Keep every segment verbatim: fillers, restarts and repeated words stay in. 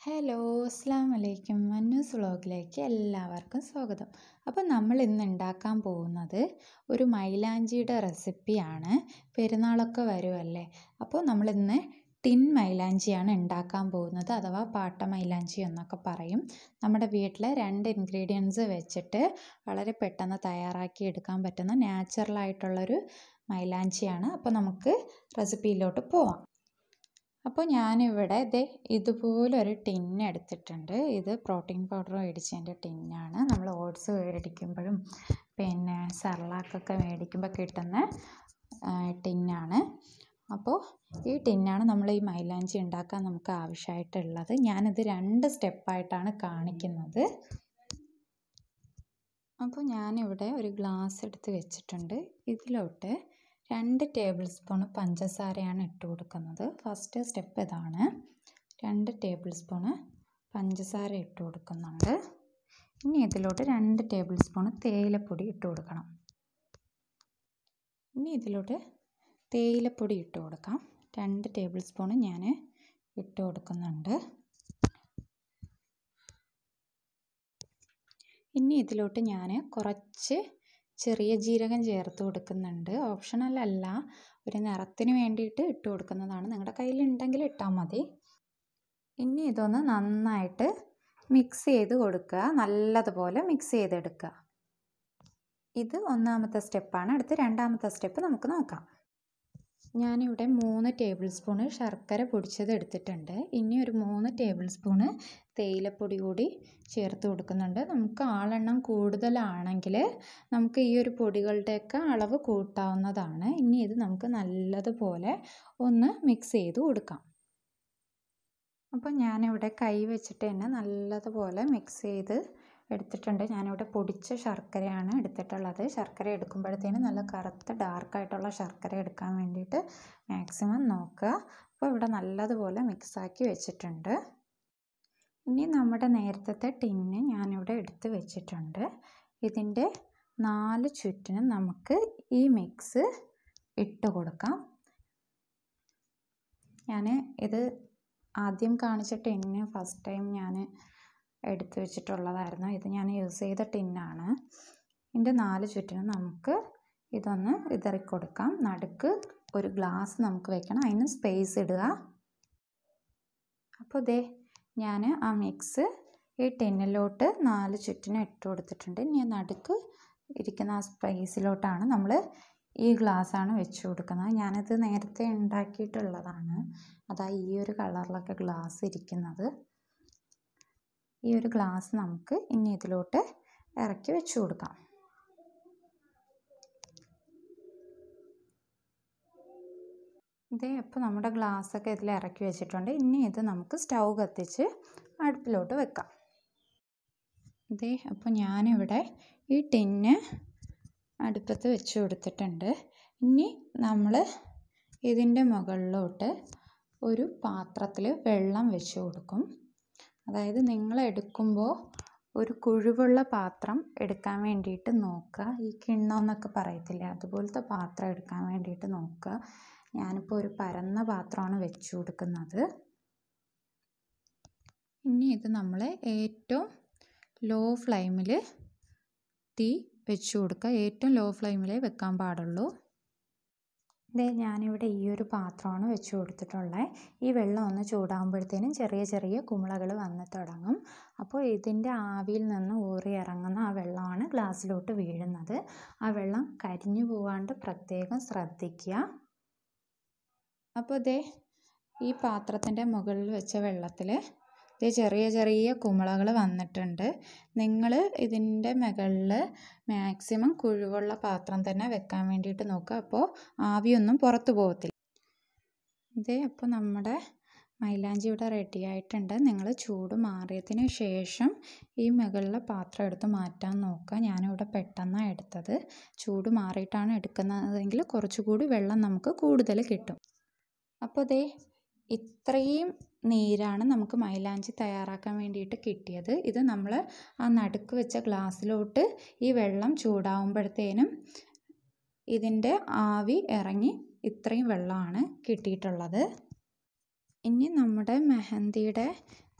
Hello, അസ്സലാമു അലൈക്കും. മന്നൂസ് വ്ളോഗിലേക്ക് എല്ലാവർക്കും സ്വാഗതം. അപ്പോൾ നമ്മൾ ഇന്ന് ഉണ്ടാക്കാൻ പോകുന്നത് ഒരു മൈലാഞ്ചിയുടെ റെസിപ്പിയാണ്. പെരുന്നാളൊക്കെ വരുമല്ലേ, അപ്പോൾ നമ്മളിന്ന് ടിൻ മൈലാഞ്ചിയാണ് ഉണ്ടാക്കാൻ പോകുന്നത്, അഥവാ പാട്ട മൈലാഞ്ചി എന്നൊക്കെ പറയും. നമ്മുടെ വീട്ടിലെ രണ്ട് ഇൻഗ്രീഡിയൻസ് വെച്ചിട്ട് വളരെ പെട്ടെന്ന് തയ്യാറാക്കി എടുക്കാൻ പറ്റുന്ന നാച്ചുറലായിട്ടുള്ളൊരു മൈലാഞ്ചിയാണ്. അപ്പോൾ നമുക്ക് റെസിപ്പിയിലോട്ട് പോവാം. അപ്പോൾ ഞാനിവിടെ ദേ ഇതുപോലൊരു ടിന്ന് എടുത്തിട്ടുണ്ട്. ഇത് പ്രോട്ടീൻ പൗഡർ മേടിച്ചതിൻ്റെ ടിന്നാണ്. നമ്മൾ ഓട്സ് മേടിക്കുമ്പോഴും പിന്നെ സെർലാക്കൊക്കെ മേടിക്കുമ്പോൾ കിട്ടുന്ന ടിന്നാണ്. അപ്പോൾ ഈ ടിന്നാണ് നമ്മൾ ഈ മൈലാഞ്ചി ഉണ്ടാക്കാൻ നമുക്ക് ആവശ്യമായിട്ടുള്ളത്. ഞാനിത് രണ്ട് സ്റ്റെപ്പായിട്ടാണ് കാണിക്കുന്നത്. അപ്പോൾ ഞാനിവിടെ ഒരു ഗ്ലാസ് എടുത്ത് വെച്ചിട്ടുണ്ട്. ഇതിലോട്ട് രണ്ട് ടേബിൾ സ്പൂൺ പഞ്ചസാരയാണ് ഇട്ട് കൊടുക്കുന്നത്. ഫസ്റ്റ് സ്റ്റെപ്പ് ഇതാണ്. രണ്ട് ടേബിൾ സ്പൂണ് പഞ്ചസാര ഇട്ട് കൊടുക്കുന്നുണ്ട്. ഇനി ഇതിലോട്ട് രണ്ട് ടേബിൾ സ്പൂൺ തേയിലപ്പൊടി ഇട്ട് കൊടുക്കണം. ഇനി ഇതിലോട്ട് തേയിലപ്പൊടി ഇട്ട് കൊടുക്കാം. രണ്ട് ടേബിൾ സ്പൂൺ ഞാൻ ഇട്ട് കൊടുക്കുന്നുണ്ട്. ഇനി ഇതിലോട്ട് ഞാൻ കുറച്ച് ചെറിയ ജീരകം ചേർത്ത് കൊടുക്കുന്നുണ്ട്. ഓപ്ഷണൽ അല്ല, ഒരു നിറത്തിന് വേണ്ടിയിട്ട് ഇട്ട് കൊടുക്കുന്നതാണ്. നിങ്ങളുടെ കയ്യിലുണ്ടെങ്കിൽ ഇട്ടാൽ മതി. ഇനി ഇതൊന്ന് നന്നായിട്ട് മിക്സ് ചെയ്ത് കൊടുക്കുക, നല്ലതുപോലെ മിക്സ് ചെയ്തെടുക്കുക. ഇത് ഒന്നാമത്തെ സ്റ്റെപ്പാണ്. അടുത്ത രണ്ടാമത്തെ സ്റ്റെപ്പ് നമുക്ക് നോക്കാം. ഞാനിവിടെ മൂന്ന് ടേബിൾ സ്പൂണ് ശർക്കര പൊടിച്ചത് എടുത്തിട്ടുണ്ട്. ഇനി ഒരു മൂന്ന് ടേബിൾ സ്പൂണ് തേയിലപ്പൊടി കൂടി ചേർത്ത് കൊടുക്കുന്നുണ്ട്. നമുക്ക് ആളെണ്ണം കൂടുതലാണെങ്കിൽ നമുക്ക് ഈ ഒരു പൊടികളുടെയൊക്കെ അളവ് കൂട്ടാവുന്നതാണ്. ഇനി ഇത് നമുക്ക് നല്ലതുപോലെ ഒന്ന് മിക്സ് ചെയ്ത് കൊടുക്കാം. അപ്പോൾ ഞാനിവിടെ കൈ വെച്ചിട്ട് തന്നെ നല്ലതുപോലെ മിക്സ് ചെയ്ത് എടുത്തിട്ടുണ്ട്. ഞാനിവിടെ പൊടിച്ച ശർക്കരയാണ് എടുത്തിട്ടുള്ളത്. ശർക്കര എടുക്കുമ്പോഴത്തേന് നല്ല കറുത്ത ഡാർക്കായിട്ടുള്ള ശർക്കര എടുക്കാൻ വേണ്ടിയിട്ട് മാക്സിമം നോക്കുക. അപ്പോൾ ഇവിടെ നല്ലതുപോലെ മിക്സാക്കി വെച്ചിട്ടുണ്ട്. ഇനി നമ്മുടെ നേരത്തെ ടിന്ന് ഞാനിവിടെ എടുത്ത് വെച്ചിട്ടുണ്ട്. ഇതിൻ്റെ നാല് ചുറ്റിനും നമുക്ക് ഈ മിക്സ് ഇട്ട് കൊടുക്കാം. ഞാൻ ഇത് ആദ്യം കാണിച്ച ടിന്ന് ഫസ്റ്റ് ടൈം ഞാൻ എടുത്തു വെച്ചിട്ടുള്ളതായിരുന്നു. ഇത് ഞാൻ യൂസ് ചെയ്ത ടിന്നാണ്. ഇതിൻ്റെ നാല് ചുറ്റിനും നമുക്ക് ഇതൊന്ന് വിതറി കൊടുക്കാം. നടുക്ക് ഒരു ഗ്ലാസ് നമുക്ക് വെക്കണം, അതിന് സ്പേസ് ഇടുക. അപ്പോൾ ദേ ഞാൻ ആ മിക്സ് ഈ ടിന്നിലോട്ട് നാല് ചുറ്റിനും ഇട്ട് കൊടുത്തിട്ടുണ്ട്. ഇനി നടുക്ക് ഇരിക്കുന്ന ആ സ്പേസിലോട്ടാണ് നമ്മൾ ഈ ഗ്ലാസ്സാണ് വെച്ച് കൊടുക്കുന്നത്. ഞാനത് നേരത്തെ ഉണ്ടാക്കിയിട്ടുള്ളതാണ്. അതാ ഈ ഒരു കളറിലൊക്കെ ഗ്ലാസ് ഇരിക്കുന്നത്. ഈ ഒരു ഗ്ലാസ് നമുക്ക് ഇനി ഇതിലോട്ട് ഇറക്കി വെച്ച് കൊടുക്കാം. ഇതേ അപ്പോൾ നമ്മുടെ ഗ്ലാസ്സൊക്കെ ഇതിൽ ഇറക്കി വെച്ചിട്ടുണ്ട്. ഇനി ഇത് നമുക്ക് സ്റ്റൗ കത്തിച്ച് അടുപ്പിലോട്ട് വെക്കാം. ഇതേ അപ്പോൾ ഞാനിവിടെ ഈ ടിന്ന് അടുപ്പത്ത് വെച്ച് കൊടുത്തിട്ടുണ്ട്. ഇനി നമ്മൾ ഇതിൻ്റെ മുകളിലോട്ട് ഒരു പാത്രത്തിൽ വെള്ളം വെച്ച് കൊടുക്കും. അതായത് നിങ്ങൾ എടുക്കുമ്പോൾ ഒരു കുഴിവുള്ള പാത്രം എടുക്കാൻ വേണ്ടിയിട്ട് നോക്കുക. ഈ കിണ്ണം എന്നൊക്കെ പറയത്തില്ലേ, അതുപോലത്തെ പാത്രം എടുക്കാൻ വേണ്ടിയിട്ട് നോക്കുക. ഞാനിപ്പോൾ ഒരു പരന്ന പാത്രമാണ് വെച്ച് കൊടുക്കുന്നത്. ഇനി ഇത് നമ്മൾ ഏറ്റവും ലോ ഫ്ലെയിമിൽ തീ വെച്ച് കൊടുക്കുക. ഏറ്റവും ലോ ഫ്ലെയിമിലേ വെക്കാൻ പാടുള്ളൂ. ഇതേ ഞാനിവിടെ ഈ ഒരു പാത്രമാണ് വെച്ച് കൊടുത്തിട്ടുള്ളത്. ഈ വെള്ളം ഒന്ന് ചൂടാകുമ്പോഴത്തേനും ചെറിയ ചെറിയ കുമിളകൾ വന്ന് തുടങ്ങും. അപ്പോൾ ഇതിൻ്റെ ആവിയിൽ നിന്ന് ഊറി ഇറങ്ങുന്ന ആ വെള്ളമാണ് ഗ്ലാസ്സിലോട്ട് വീഴുന്നത്. ആ വെള്ളം കരിഞ്ഞു പോകാണ്ട് പ്രത്യേകം ശ്രദ്ധിക്കുക. അപ്പോൾ ഇതേ ഈ പാത്രത്തിൻ്റെ മുകളിൽ വെച്ച വെള്ളത്തിൽ ഇത് ചെറിയ ചെറിയ കുമിളകൾ വന്നിട്ടുണ്ട്. നിങ്ങൾ ഇതിൻ്റെ മുകളിൽ മാക്സിമം കുഴിവുള്ള പാത്രം തന്നെ വെക്കാൻ വേണ്ടിയിട്ട് നോക്കുക. അപ്പോൾ ആവിയൊന്നും പുറത്തു പോകത്തില്ല. ഇതേ അപ്പോൾ നമ്മുടെ മൈലാഞ്ചി ഇവിടെ റെഡി ആയിട്ടുണ്ട്. നിങ്ങൾ ചൂട് മാറിയതിന് ശേഷം ഈ മുകളിലെ പാത്രം എടുത്ത് മാറ്റാൻ നോക്കുക. ഞാനിവിടെ പെട്ടെന്നാണ് എടുത്തത്. ചൂട് മാറിയിട്ടാണ് എടുക്കുന്നതെങ്കിൽ കുറച്ചുകൂടി വെള്ളം നമുക്ക് കൂടുതൽ കിട്ടും. അപ്പോൾ ദേ ഇത്രയും നീരാണ് നമുക്ക് മൈലാഞ്ചി തയ്യാറാക്കാൻ വേണ്ടിയിട്ട് കിട്ടിയത്. ഇത് നമ്മൾ ആ നടുക്ക് വെച്ച ഗ്ലാസ്സിലോട്ട് ഈ വെള്ളം ചൂടാവുമ്പോഴത്തേനും ഇതിൻ്റെ ആവി ഇറങ്ങി ഇത്രയും വെള്ളമാണ് കിട്ടിയിട്ടുള്ളത്. ഇനി നമ്മുടെ മെഹന്തിയുടെ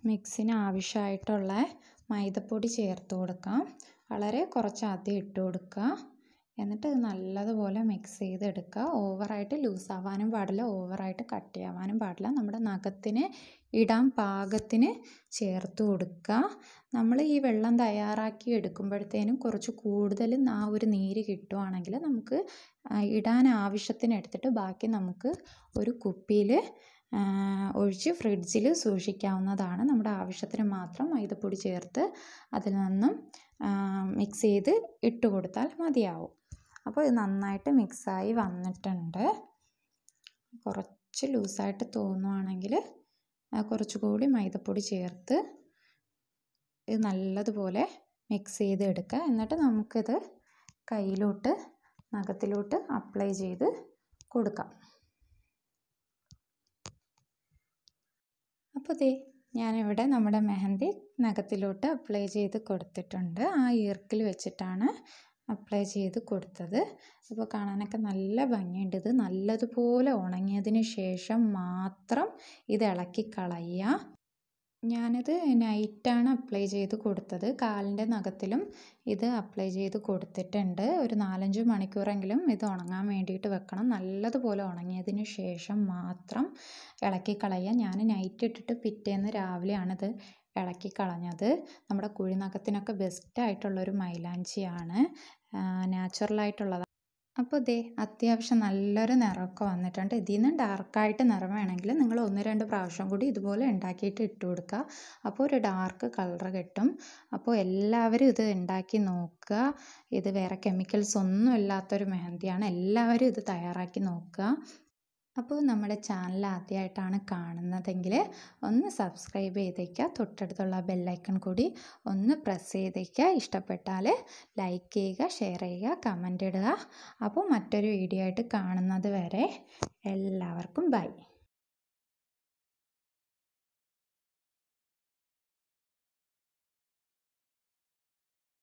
മിക്സിന് ആവശ്യമായിട്ടുള്ള മൈദപ്പൊടി ചേർത്ത് കൊടുക്കാം. വളരെ കുറച്ച് ആദ്യം ഇട്ട് കൊടുക്കുക. എന്നിട്ട് ഇത് നല്ലതുപോലെ മിക്സ് ചെയ്തെടുക്കുക. ഓവറായിട്ട് ലൂസാവാനും പാടില്ല, ഓവറായിട്ട് കട്ടിയാവാനും പാടില്ല. നമ്മുടെ നഖത്തിന് ഇടാൻ പാകത്തിന് ചേർത്ത് കൊടുക്കുക. നമ്മൾ ഈ വെള്ളം തയ്യാറാക്കി എടുക്കുമ്പോഴത്തേനും കുറച്ച് കൂടുതൽ ആ ഒരു നീര് കിട്ടുവാണെങ്കിൽ നമുക്ക് ഇടാൻ ആവശ്യത്തിന് എടുത്തിട്ട് ബാക്കി നമുക്ക് ഒരു കുപ്പിയിൽ ഒഴിച്ച് ഫ്രിഡ്ജിൽ സൂക്ഷിക്കാവുന്നതാണ്. നമ്മുടെ ആവശ്യത്തിന് മാത്രം മൈദപ്പൊടി ചേർത്ത് അതിൽ നിന്നും മിക്സ് ചെയ്ത് ഇട്ട് കൊടുത്താൽ മതിയാവും. അപ്പോൾ ഇത് നന്നായിട്ട് മിക്സായി വന്നിട്ടുണ്ട്. കുറച്ച് ലൂസായിട്ട് തോന്നുവാണെങ്കിൽ കുറച്ചുകൂടി മൈദപ്പൊടി ചേർത്ത് ഇത് നല്ലതുപോലെ മിക്സ് ചെയ്ത് എടുക്കുക. എന്നിട്ട് നമുക്കിത് കയ്യിലോട്ട് നഖത്തിലോട്ട് അപ്ലൈ ചെയ്ത് കൊടുക്കാം. അപ്പോൾ ദേ ഞാനിവിടെ നമ്മുടെ മെഹന്തി നഖത്തിലോട്ട് അപ്ലൈ ചെയ്ത് കൊടുത്തിട്ടുണ്ട്. ആ ഈർക്കിൽ വെച്ചിട്ടാണ് അപ്ലൈ ചെയ്ത് കൊടുത്തത്. അപ്പോൾ കാണാനൊക്കെ നല്ല ഭംഗിയുണ്ട്. ഇത് നല്ലതുപോലെ ഉണങ്ങിയതിന് ശേഷം മാത്രം ഇത് ഇളക്കി കളയുക. ഞാനിത് നൈറ്റാണ് അപ്ലൈ ചെയ്ത് കൊടുത്തത്. കാലിൻ്റെ നഖത്തിലും ഇത് അപ്ലൈ ചെയ്ത് കൊടുത്തിട്ടുണ്ട്. ഒരു നാലഞ്ച് മണിക്കൂറെങ്കിലും ഇത് ഉണങ്ങാൻ വേണ്ടിയിട്ട് വെക്കണം. നല്ലതുപോലെ ഉണങ്ങിയതിന് ശേഷം മാത്രം ഇളക്കി കളയുക. ഞാൻ നൈറ്റ് ഇട്ടിട്ട് പിറ്റേന്ന് രാവിലെയാണിത് ഇളക്കി കളഞ്ഞത്. നമ്മുടെ കുഴിനഖത്തിനൊക്കെ ബെസ്റ്റായിട്ടുള്ളൊരു മൈലാഞ്ചിയാണ്, നാച്ചുറലായിട്ടുള്ളതാണ്. അപ്പോൾ ദേ അത്യാവശ്യം നല്ലൊരു നിറമൊക്കെ വന്നിട്ടുണ്ട്. ഇതിൽ നിന്ന് ഡാർക്കായിട്ട് നിറം വേണമെങ്കിൽ നിങ്ങൾ ഒന്ന് രണ്ട് പ്രാവശ്യം കൂടി ഇതുപോലെ ഉണ്ടാക്കിയിട്ട് ഇട്ട് കൊടുക്കുക. അപ്പോൾ ഒരു ഡാർക്ക് കളർ കിട്ടും. അപ്പോൾ എല്ലാവരും ഇത് ഉണ്ടാക്കി നോക്കുക. ഇത് വേറെ കെമിക്കൽസ് ഒന്നും ഇല്ലാത്തൊരു മെഹന്തിയാണ്. എല്ലാവരും ഇത് തയ്യാറാക്കി നോക്കുക. അപ്പോൾ നമ്മുടെ ചാനൽ ആദ്യമായിട്ടാണ് കാണുന്നതെങ്കിൽ ഒന്ന് സബ്സ്ക്രൈബ് ചെയ്തേക്കുക. തൊട്ടടുത്തുള്ള ബെല്ലൈക്കൺ കൂടി ഒന്ന് പ്രസ് ചെയ്തേക്കുക. ഇഷ്ടപ്പെട്ടാൽ ലൈക്ക് ചെയ്യുക, ഷെയർ ചെയ്യുക, കമൻ്റ് ഇടുക. അപ്പോൾ മറ്റൊരു വീഡിയോ ആയിട്ട് കാണുന്നത് വരെ എല്ലാവർക്കും ബൈ.